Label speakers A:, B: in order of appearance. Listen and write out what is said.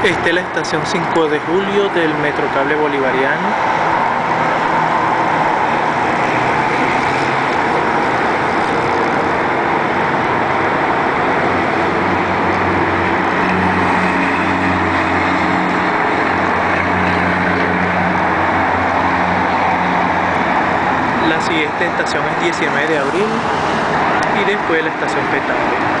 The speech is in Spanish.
A: Esta es la estación 5 de julio del Metrocable Bolivariano. La siguiente estación es 19 de abril y después la estación Petare.